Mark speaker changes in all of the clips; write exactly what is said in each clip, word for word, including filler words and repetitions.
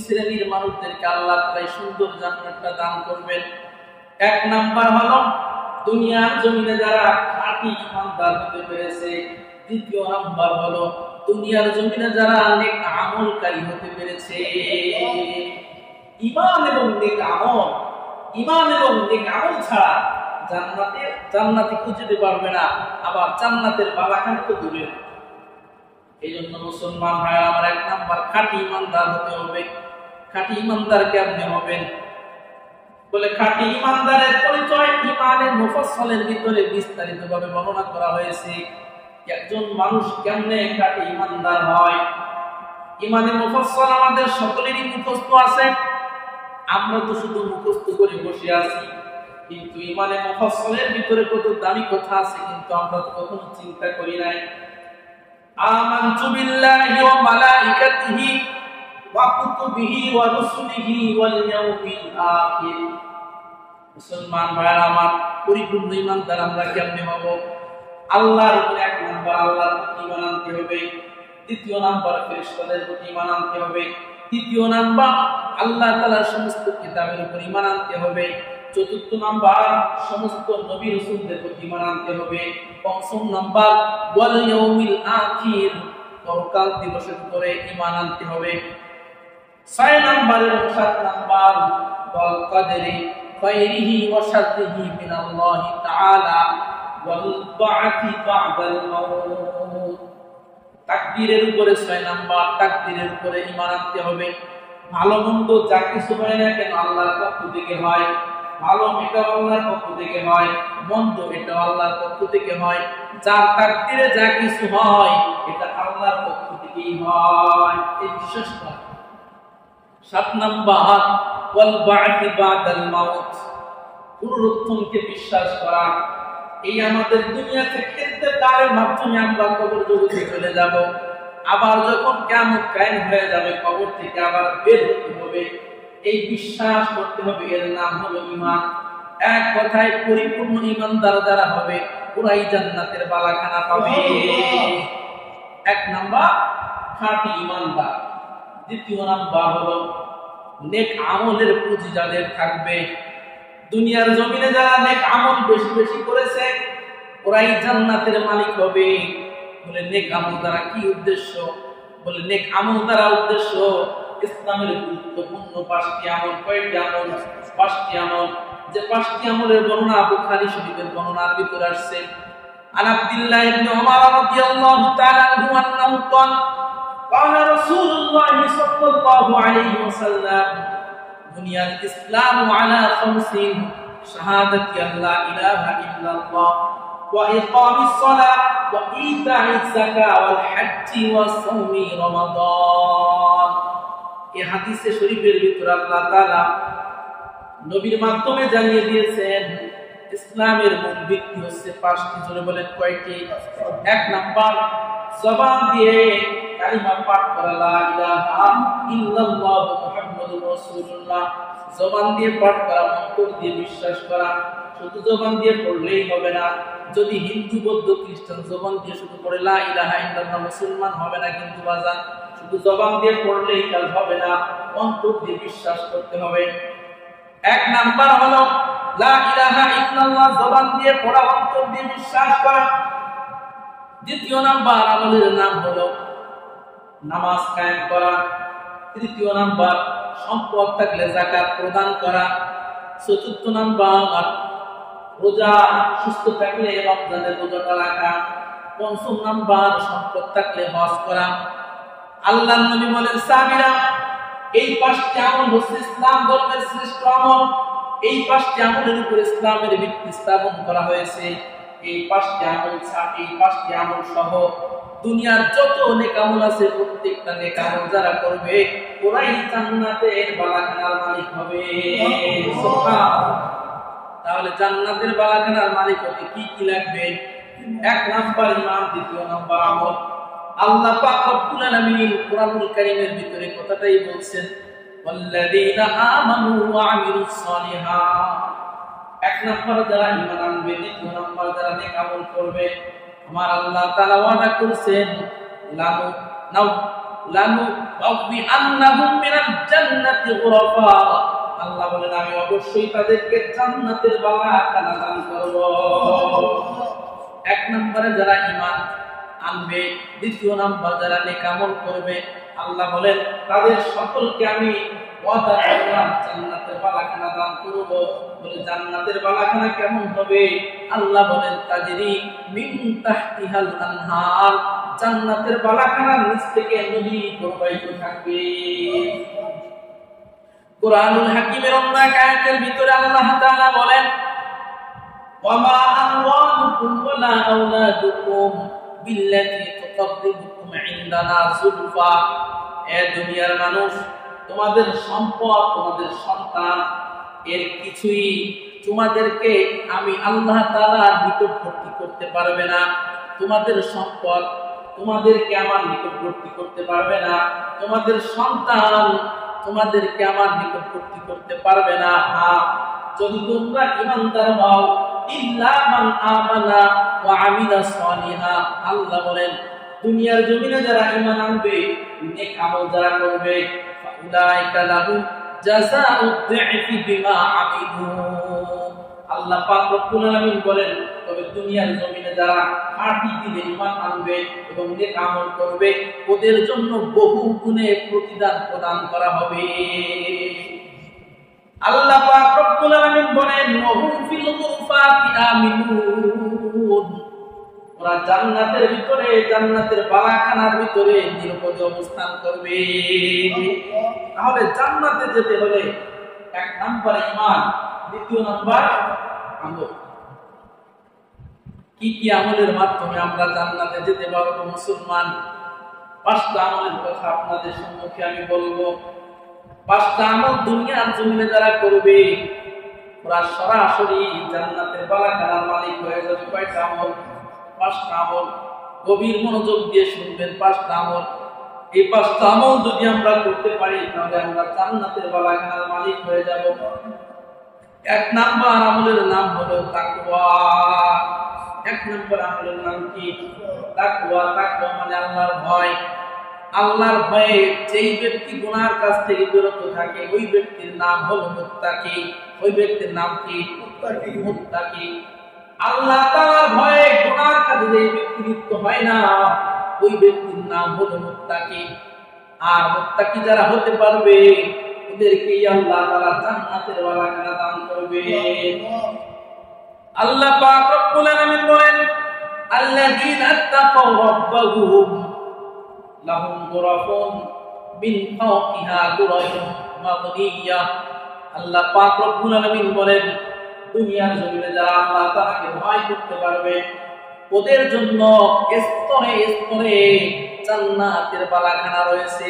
Speaker 1: শ্রেণীর মানুষদেরকে আল্লাহ তাআলা সুন্দর জান্নাতটা দান করবেন। এক নাম্বার হলো দুনিয়ার জমিনে যারা খাঁটি ঈমানদার হতে পেরেছে। দ্বিতীয় নাম্বার হলো দুনিয়ার জমিনে যারা নেক আমলকারী হতে পেরেছে। ঈমান এবং নেক আমল, ঈমান এবং নেক আমল ছাড়া জান্নাতে জান্নাতে খুঁজতে পারবে না, আবার জান্নাতের বাগান তো দূরে। এই জন্য মুসলমান ভাইরা আমার, এক নাম্বার খাঁটি ঈমানদার হতে হবে। খাঁটি ঈমানদার কেমনে হবেন বলে, খাঁটি ঈমানদারের পরিচয় ঈমানের মুফাসসালের ভিতরে বিস্তারিতভাবে বর্ণনা করা হয়েছে। একজন মানুষ কেমনে খাঁটি ঈমানদার হয়। ঈমানের মুফাসসাল আমাদের সকলেরই মুখস্থ আছে, আমরা তো শুধু মুখস্থ করে বসে আছি, কিন্তু ঈমানের মুফাসসালের ভিতরে কত দামি কথা আছে কিন্তু আমরা তো কখনো চিন্তা করি নাই। আমানতু বিল্লাহি ওয়া মালাইকাতিহি ওয়া কুতুবিহি ওয়া রুসুলিহি ওয়াল ইয়াউমিল আখির। মুসলমান ভাইরা আমার, পরিপূর্ণ ঈমানদার আমরা কেমনে হব? আল্লাহর উপরে এক নাম্বার আল্লাহর প্রতি ঈমান আনতে হবে। দ্বিতীয় নাম্বার ফেরেশতাদের প্রতি ঈমান আনতে হবে। তৃতীয় নাম্বার আল্লাহ তাআলার সমস্ত কিতাবের উপর ঈমান আনতে হবে। চতুর্থ নাম্বার সমস্ত নবী রাসূলদের প্রতি ঈমান আনতে হবে। পঞ্চম নাম্বার ওয়াল ইয়াউমিল আখির, পরকাল দিবসের উপরে ঈমান আনতে হবে। ছয় নাম্বার এবং সাত নাম্বার ওয়াল কদরি খায়রিহি ওয়া শাররিহি মিনাল্লাহি তাআলা ওয়াল বা'থি বা'দাল মাউত। তাকদীরের উপরে ছয় নাম্বার, তাকদীরের উপরে ঈমান আনতে হবে। ভালো মন্দ যা কিছু হয় না কেন আল্লাহর পক্ষ থেকে হয়। ভালো এটা আল্লাহর পক্ষ থেকে হয়, মন্দ এটা আল্লাহর পক্ষ থেকে হয়। যার তাকদীরে যা কিছু হয় এটা আল্লাহর পক্ষ থেকেই হয়, এই বিশ্বাস করা। সাত নাম্বার ওয়াল বা'থি বা'দাল মাউত, পুনরুত্থানকে বিশ্বাস করা। এই আমাদের দুনিয়া থেকে ইন্তেকালের মাধ্যমে আমরা কবর জগতে চলে যাব, আবার যখন কিয়ামত কায়েম হয়ে যাবে কবর থেকে আবার বের হতে হবে, এই বিশ্বাস করতে হবে। এর নাম হলো ঈমান। এক কথায় পরিপূর্ণ ঈমানদার যারা হবে পুরাই জান্নাতের বালাখানা পাবে। এক নাম্বার খাঁটি ঈমানদার। দ্বিতীয় নাম্বার হলো নেক আমলের পুঁজি যাদের থাকবে। দুনিয়ার জমিনে যারা নেক আমল বেশি বেশি করেছে ওরাই জান্নাতের মালিক হবে। বলে নেক আমল দ্বারা কি উদ্দেশ্য? বলে নেক আমল দ্বারা উদ্দেশ্য ইসলামের গুরুত্বপূর্ণ পাঁচটি আমল। কয়টি আমল? পাঁচটি আমল। যে পাঁচটি আমলের বর্ণনা বুখারী শরীফের বর্ণনার ভিতরে আসছে। আন আব্দুল্লাহ ইবনে উমর রাদিয়াল্লাহু তাআলা আনহু আন্নাহু ক্বালা ক্বালা রাসূলুল্লাহ সাল্লাল্লাহু আলাইহি ওয়াসাল্লাম বুনিয়াল ইসলামু আলা খামসিন শাহাদাতি আল্লা ইলাহা ইল্লাল্লাহ ওয়া ইকামিস সালাহ ওয়া ইতাইজ যাকাত ওয়াল হজ্জি ওয়া সাওমি রমাদান। এই হাদিসে শরীফের ভিতরে আল্লাহ তাআলা নবীর মাধ্যমে জানিয়ে দিয়েছেন ইসলামের মূল ভিত্তি হচ্ছে পাঁচটি। জোরে বলেন কয়টি? এক নাম্বার জবান দিয়ে কালিমা পাঠ করা, লা ইলাহা ইল্লাল্লাহ মুহাম্মাদুর রাসূলুল্লাহ। জবান দিয়ে পাঠ করা, অন্তর দিয়ে বিশ্বাস করা। শুধু জবান দিয়ে পড়লেই হবে না। যদি হিন্দু বৌদ্ধ খ্রিস্টান জবান দিয়ে শুধু পড়ে লা ইলাহা ইল্লাল্লাহ, মুসলমান হবে না কিন্তু বাজান। শুধু জবান দিয়ে পড়লেই কাজ হবে না, অন্তর দিয়ে বিশ্বাস করতে হবে। এক নাম্বার হলো লা ইলাহা ইল্লাল্লাহ, জবান দিয়ে পড়া, অন্তর দিয়ে বিশ্বাস করা। দ্বিতীয় নাম্বার আমলের নাম হলো নামাজ কায়েম করা। তৃতীয় নাম্বার সম্পদ থাকলে যাকাত প্রদান করা। চতুর্থ নাম্বার রোজা, সুস্থ থাকলে রমজানের রোজাটা রাখা। পঞ্চম নাম্বার সম্পদ থাকলে হজ করা। আল্লাহর নবী বলেন, সাহাবীরা, এই পাঁচটি আমল হচ্ছে ইসলাম ধর্মের শ্রেষ্ঠ আমল। এই পাঁচটি আমলের উপর ইসলামের ভিত্তি স্থাপন করা হয়েছে। এই পাঁচটি আমল ছাড়া, এই পাঁচটি আমল সহ দুনিয়ার যত নেক আমল আছে প্রত্যেকটা নেক আমল যারা করবে ওরাই জান্নাতের বালাখানার মালিক হবে। সুবহানাল্লাহ। তাহলে জান্নাতের বালাখানার মালিক হতে কি কি লাগবে? এক নাম্বার ঈমান, দ্বিতীয় নাম্বার আমল। আল্লাহ পাক রব্বুল আলামিন কোরআনুল কারীমের ভিতরে কথাটাই বলছেন, ওয়াল্লাযীনা আমানু ওয়া আমিলুস সালিহাত। এক নাম্বার যারা ঈমান আনবে, দ্বিতীয় নাম্বার যারা নেক আমল করবে, আমার আল্লাহ তাআলা ওয়াদা করেছেন লানু নাও লানু বাবি আন্নাহুম মিনাল জান্নাতি গুরাফা, আল্লাহ বলেন আমি অবশ্যই তাদেরকে জান্নাতের বাগান দান করব। এক নম্বরে যারা ঈমান আনবে, দ্বিতীয় নাম্বার যারা নেক আমল করবে, আল্লাহ বলেন তাদের সকলকে আমি ওয়াদা করলাম জান্নাতের বাগান দান করব। বলে জান্নাতের বাগান কেমন হবে? আল্লাহ বলেন তাজরি মিন তাহতিহাল আনহার, জান্নাতের বাগানের নিচ থেকে নদী প্রবাহিত থাকবে। কুরআনুল হাকিমের অন্য এক আয়াতের ভিতরে আল্লাহ তাআলা বলেন ওয়ামা আমওয়ালুকুম ওয়ালা আওলাদুকুম বিল্লাতি তুকাররিবুকুম ইনদানা যুলফা, এ দুনিয়ার মানুষ, তোমাদের সম্পদ, তোমাদের সন্তান এর কিছুই তোমাদেরকে আমি আল্লাহ তাআলার নিকটবর্তী করতে পারবে না। তোমাদের সম্পদ তোমাদেরকে আমার নিকটবর্তী করতে পারবে না, তোমাদের সন্তান তোমাদেরকে আমার নিকটবর্তী করতে পারবে না। হ্যাঁ, যদি তোমরা ঈমানদার হও, ইল্লা মান আমানা ওয়া আমিলা সালিহা, আল্লাহ বলেন দুনিয়ার জমিনে যারা ঈমান আনবে, নেক আমল যারা করবে, ফাউলাইকা লাহুম জাযাউদ দি'ফি বিমা আমিলু, আল্লাহ পাক রব্বুল আলামিন বলেন তবে দুনিয়ার জমিনে যারা খাঁটি দিলে ঈমান আনবে এবং নেক আমল করবে, ওদের জন্য বহু গুণে প্রতিদান প্রদান করা হবে। আল্লাহ পাক রব্বুল আলামিন বলেন ওয়াহুম ফিল গুরফাতি আমিনুন, ওরা জান্নাতের ভিতরে, জান্নাতের বাগানের ভিতরে নিরাপদে অবস্থান করবে। তাহলে জান্নাতে যেতে হলে এক নাম্বার ঈমান, দ্বিতীয় নাম্বার আমল। কি কি আমলের মাধ্যমে আমরা জান্নাতে যেতে পারবো মুসলমান? পাঁচটা আমলের কথা আপনাদের সম্মুখে আমি বলবো। পাঁচটা আমল দুনিয়ার জমিনে যারা করবে, ওরা সরাসরি জান্নাতের বাগানের মালিক হয়ে যাবে। কয়টা আমল? পাঁচটা আমল। গভীর মনোযোগ দিয়ে শুনবেন। পাঁচটা আমল, এই পাঁচটা আমল যদি আমরা করতে পারি তাহলে আমরা জান্নাতের বাগানের মালিক হয়ে যাব। এক নাম্বার আমলের নাম হলো তাকওয়া। এক নাম্বার আমলের নাম কি? তাকওয়া। তাকওয়া মানে আল্লাহর ভয়। আল্লাহর ভয়ে যেই ব্যক্তি গুনাহর কাছ থেকে বিরত থাকে ওই ব্যক্তির নাম হলো মুত্তাকি। ওই ব্যক্তির নাম কি? মুত্তাকি। মুত্তাকি। আল্লাহ তাআলার ভয়ে গুনাহর কাজে যেই ব্যক্তি লিপ্ত হয় না ওই ব্যক্তির নাম হলো মুত্তাকি। আর মুত্তাকি যারা হতে পারবে ওদেরকে আল্লাহ তাআলা জান্নাতের বাগান দান করবে। আল্লাহ পাক রব্বুল আলামিন বলেন আল্লাযীনা তাকাউ রাব্বাহুম লাহুম গুরাফুন মিন ফাওকিহা গুরাফুন মাবনিয়া। আল্লাহ পাক রব্বুল আলামিন বলেন দুনিয়ার জমিনে যারা আল্লাহ তাআলাকে ভয় করতে পারবে ওদের জন্য স্তরে স্তরে জান্নাতের বাগান রয়েছে।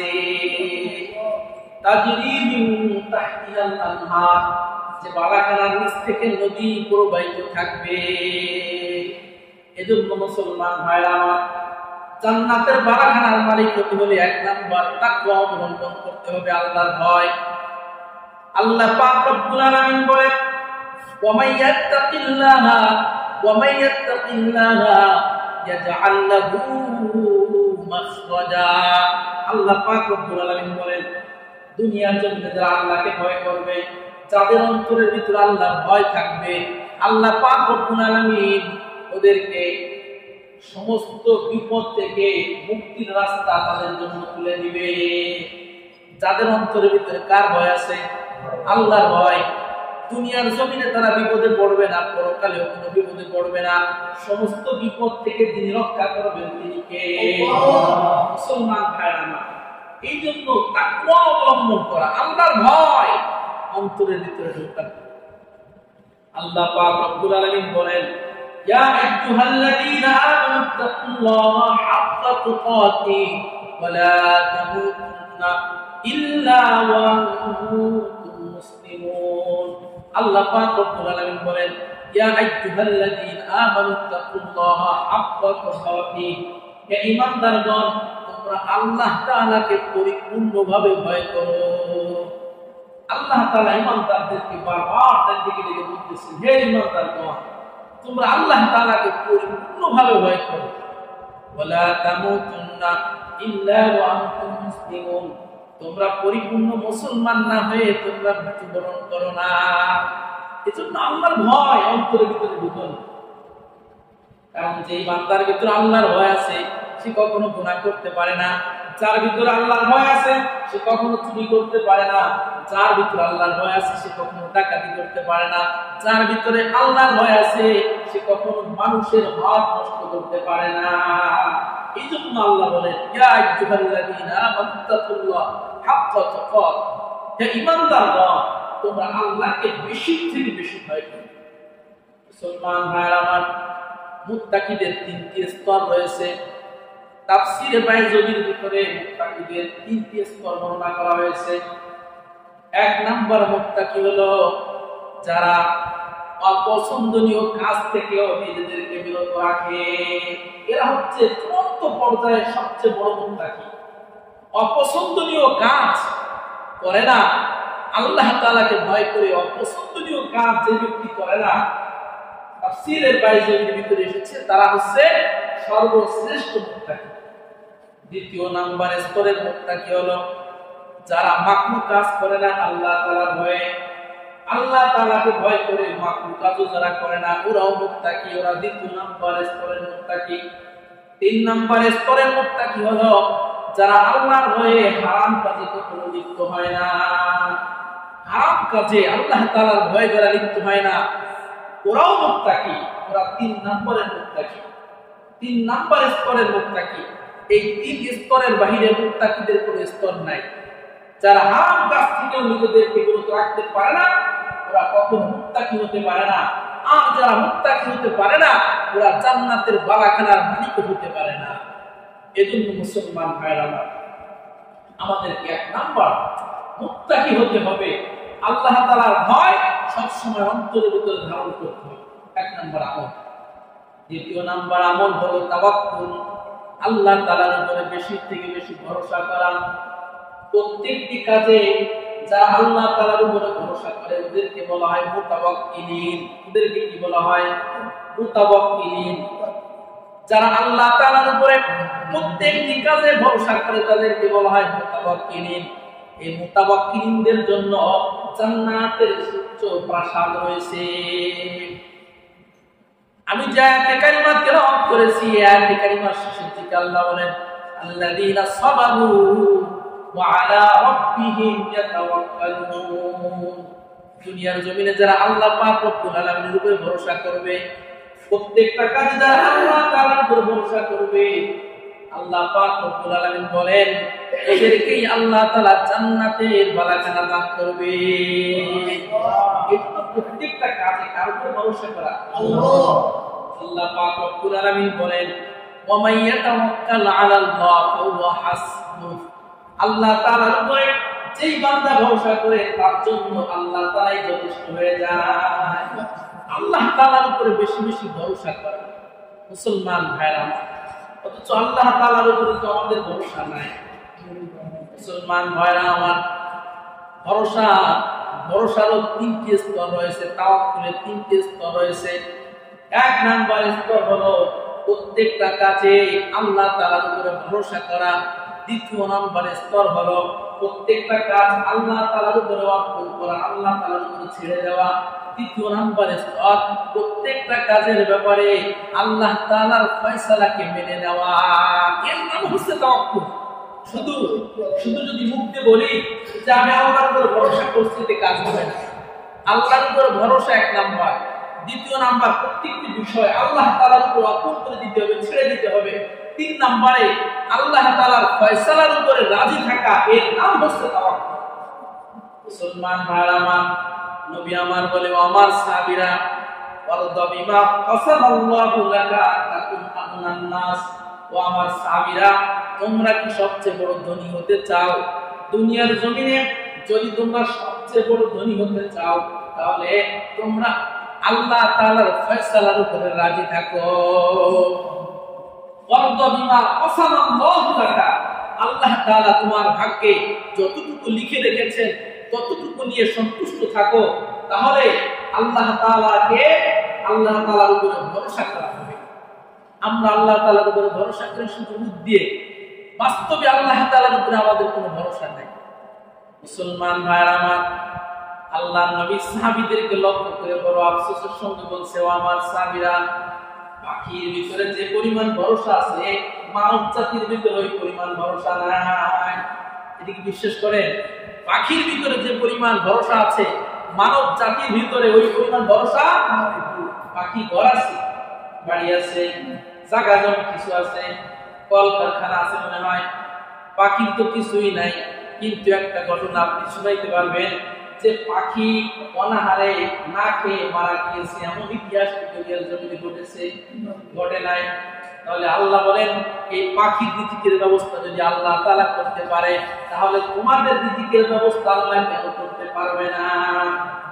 Speaker 1: তাজরি মিন তাহতিহাল আনহার, যে বাগানের নিচ থেকে নদী প্রবাহিত থাকবে। এজন্য মুসলমান ভাইরা আমার, জান্নাতের বাগানের মালিক হতে হলে এক নাম্বার তাকওয়া অবলম্বন করতে হবে, আল্লাহর ভয়। আল্লাহ পাক রব্বুল আলামিন বলেন ওয়া মান ইয়াত্তাকিল্লাহা ওয়া মান ইয়াত্তাকিল্লাহা ইয়াজআল লাহু মাখরাজা। আল্লাহ পাক রব্বুল আলামিন বলেন দুনিয়ার জমিনে যারা আল্লাহকে ভয় করবে, যাদের অন্তরের ভিতরে আল্লাহর ভয় থাকবে, আল্লাহ পাক রব্বুল আলামিন ওদেরকে সমস্ত বিপদ থেকে মুক্তির রাস্তা তাদের জন্য খুলে দিবে। যাদের অন্তরের ভিতরে কার ভয় আছে? আল্লাহর ভয়। দুনিয়ার জমিনে তারা বিপদে পড়বে না, পরকালেও কোনো বিপদে পড়বে না। সমস্ত বিপদ থেকে তিনি রক্ষা করবেন, তিনি কে? মুসলমান ভাইরা, এই জন্য তাকওয়া অবলম্বন করা, আল্লাহর ভয় অন্তরের ভিতরে ঢোকানো। আল্লাহ পাক রব্বুল আলামিন বলেন ইয়া আইয়ুহাল্লাযীনা আমানু তাকুল্লাহা হাক্কা তুকাতিহি ওয়া লা তামুতুন্না ইল্লা ওয়া আনতুম মুসলিমুন। আল্লাহ পাক রব্বুল আলামিন বলেন ইয়া আইয়ুহাল্লাযীনা আমানু তাকুল্লাহা হাক্কা তুকাতিহি, হে ঈমানদারগণ তোমরা আল্লাহ তাআলাকে পরিপূর্ণভাবে ভয় করো। আল্লাহ তাআলা ঈমানদারদেরকে বারবার তার দিকে ডেকে বলতেছেন হে ঈমানদারগণ তোমরা আল্লাহ তাআলাকে পরিপূর্ণভাবে ভয় করো। ওয়ালা তামুতুন্না ইল্লা ওয়া আনতুম মুসলিমুন, তোমরা পরিপূর্ণ মুসলমান না হয়ে তোমরা মৃত্যুবরণ করো না। এজন্য আল্লাহর ভয় অন্তরের ভিতরে ঢুকুন। কারণ যেই বান্দার ভিতরে আল্লাহর ভয় আছে সে কখনো গুনাহ করতে পারে না। যার ভিতরে আল্লাহর ভয় আছে সে কখনো চুরি করতে পারে না। যার ভিতরে আল্লাহর ভয় আছে সে কখনো ডাকাতি করতে পারে না। যার ভিতরে আল্লাহর ভয় আছে সে কখনো মানুষের হক নষ্ট করতে পারে না। এই জন্য আল্লাহ বলেন, ইয়া আইয়ুহাল্লাযীনা আমানুত্তাকুল্লাহ হাক্কা তুকাত, হে ঈমানদারগণ তোমরা আল্লাহকে বেশি থেকে বেশি ভয় করো। মুসলমান ভাইরা আমার, মুত্তাকিদের তিনটি স্তর রয়েছে। তাফসীরে বাইজুবির ভিতরে মুত্তাকিদের তিনটি স্তর বর্ণনা করা হয়েছে। এক নাম্বার মুত্তাকি হলো যারা অপছন্দনীয় কাজ থেকেও নিজেদেরকে বিরত রাখে। এরা হচ্ছে চূড়ান্ত পর্যায়ে সবচেয়ে বড় মুত্তাকি। অপছন্দনীয় কাজ করে না, আল্লাহ তাআলাকে ভয় করে অপছন্দনীয় কাজ যে ব্যক্তি করে না, তাফসীরের বাইজুবির ভিতরে এসেছে তারা হচ্ছে সর্বশ্রেষ্ঠ মুত্তাকি। দ্বিতীয় নাম্বার স্তরের মুত্তাকি হলো যারা মাকরুহ কাজ করে না আল্লাহ তাআলার ভয়ে, আল্লাহ তাআলাকে ভয় করে মাকরুহ কাজও যারা করে না ওরাও মুত্তাকি, ওরা দ্বিতীয় নাম্বার স্তরের মুত্তাকি। তিন নাম্বার স্তরের মুত্তাকি হলো যারা আল্লাহর ভয়ে হারাম কাজে কখনো লিপ্ত হয় না। হারাম কাজে আল্লাহ তাআলার ভয় যারা লিপ্ত হয় না ওরাও মুত্তাকি, ওরা তিন নম্বরের মুত্তাকি। তিন নম্বর স্তরের মুত্তাকি। এই তিন স্তরের বাহিরে মুত্তাকিদের কোনো স্তর নাই। যারা হারাম কাজ থেকে নিজেদেরকে বিরত রাখতে পারে না ওরা কখনো মুত্তাকি হতে পারে না। আর যারা মুত্তাকি হতে পারে না ওরা জান্নাতের বালাখানার মালিক হতে পারে না। এজন্য মুসলমান ভাইরা আমাদেরকে এক নাম্বার মুত্তাকি হতে হবে। আল্লাহ তাআলার ভয় সব সময় অন্তরের ভিতরে ধারণ করতে হবে, এক নাম্বার আমল। দ্বিতীয় নাম্বার আমল হলো তাওয়াক্কুল, আল্লাহ তাআলার উপরে বেশি থেকে বেশি ভরসা করা। প্রত্যেকটি কাজে যারা আল্লাহ তাআলার উপরে ভরসা করে ওদেরকে বলা হয় মুতাওয়াক্কিলিন। ওদেরকে কি বলা হয়? মুতাওয়াক্কিলিন। যারা আল্লাহ তাআলার উপরে প্রত্যেকটি কাজে ভরসা করে তাদেরকে বলা হয় মুতাওয়াক্কিলিন। এই মুতাওয়াক্কিলিনদের জন্য জান্নাতের উচ্চ প্রাসাদ রয়েছে। আমি যে আয়াতে কারিমা তেলাওয়াত করেছি এই আয়াতে কারিমার শেষের দিকে আল্লাহ বলেন, আল্লাযীনা সাবারু ওয়া আলা রাব্বিহিম ইয়াতাওয়াক্কালুন। দুনিয়ার জমিনে যারা আল্লাহ পাক রব্বুল আলামিনের উপরে ভরসা করবে, প্রত্যেকটা কাজে যারা আল্লাহ তাআলার উপরে ভরসা করবে, আল্লাহ পাক রব্বুল আলামিন বলেন এদেরকেই আল্লাহ তাআলা জান্নাতের বালাখানা দান করবে। এটা প্রত্যেকটা কাজে কার উপরে ভরসা করা? আল্লাহ। আল্লাহ পাক রব্বুল আলামিন বলেন ওয়া মান ইয়াতাওয়াক্কাল আলাল্লাহ ফাহুয়া হাসবুহ। আল্লাহ তাআলার উপরে যেই বান্দা ভরসা করে তার জন্য আল্লাহ তাআলাই যথেষ্ট হয়ে যায়। আল্লাহ তাআলার উপরে বেশি বেশি ভরসা করে মুসলমান ভাইরা, অথচ আল্লাহ তাআলার উপরে তো আমাদের ভরসা নাই। মুসলমান ভাইরা আমার, ভরসা ভরসারও তিনটি স্তর রয়েছে, তাওয়াক্কুলের তিনটি স্তর রয়েছে। এক নাম্বার স্তর হলো প্রত্যেকটা কাজে আল্লাহ তাআলার উপরে ভরসা করা। দ্বিতীয় নাম্বার স্তর হলো প্রত্যেকটা কাজ আল্লাহ তাআলার উপরে অর্পণ করা, আল্লাহ তাআলার উপরে ছেড়ে দেওয়া। তৃতীয় নাম্বার স্তর প্রত্যেকটা কাজের ব্যাপারে আল্লাহ তাআলার ফয়সালাকে মেনে নেওয়া। এর নাম হচ্ছে তাওয়াক্কুল। শুধু শুধু যদি মুখে বলি যে আমি আল্লাহর উপর ভরসা করছি তে কাজ হবে না। আল্লাহর উপর ভরসা এক নাম্বার। দ্বিতীয় নাম্বার প্রত্যেকটি বিষয় আল্লাহ তাআলার উপর অর্পণ করে দিতে হবে, ছেড়ে দিতে হবে। তিন নম্বরে আল্লাহ তাআলার ফয়সালার উপরে রাজি থাকা, এর নাম হচ্ছে তাওয়াক্কুল। মুসলমান ভাইরা আমার, নবী আমার বলে আমার সাহাবীরা ওয়ারদা বিমা কাসাবাল্লাহু লাকা তাকুন আগুনান নাস। ও আমার সাহাবীরা, তোমরা কি সবচেয়ে বড় ধনী হতে চাও? দুনিয়ার জমিনে যদি তোমরা সবচেয়ে বড় ধনী হতে চাও তাহলে তোমরা আল্লাহ তাআলার ফয়সালার উপরে রাজি থাকো। ওয়ারদা বিমা কাসাবাল্লাহু লাকা, আল্লাহ তাআলা তোমার ভাগ্যে যতটুকু লিখে রেখেছেন ততটুকু নিয়ে সন্তুষ্ট থাকো। তাহলে আল্লাহ তাআলাকে আল্লাহ তাআলার উপরে ভরসা করা হবে। আমরা আল্লাহ তাআলার উপরে ভরসা করি শুধু মুখ দিয়ে, বাস্তবে আল্লাহ তাআলার উপরে আমাদের কোনো ভরসা নাই। মুসলমান ভাইরা আমার, আল্লাহ নবী সাহাবীদেরকে লক্ষ্য করে বড় আফসোসের সঙ্গে বলছে, ও আমার সাহাবীরা, পাখির ভিতরে যে পরিমাণ ভরসা আছে মানব জাতির ভিতরে ওই পরিমাণ ভরসা নাই। এদিকে বিশ্বাস করেন? পাখির ভিতরে যে পরিমাণ ভরসা আছে মানব জাতির ভিতরে ওই পরিমাণ ভরসা। পাখি ঘর আছে, বাড়ি আছে, জায়গা জমি কিছু আছে, কলকারখানা আছে মনে হয়, পাখির তো কিছুই নাই। কিন্তু একটা ঘটনা আপনি শুনাইতে পারবেন যে পাখি অনাহারে না খেয়ে মারা গিয়েছে, এমন ইতিহাস দুনিয়ার জমিনে ঘটেছে? ঘটে নাই। তাহলে আল্লাহ বলেন, এই পাখির রিজিকের ব্যবস্থা যদি আল্লাহ তাআলা করতে পারে, তাহলে তোমাদের রিজিকের ব্যবস্থা আল্লাহ কেন করতে পারবে না?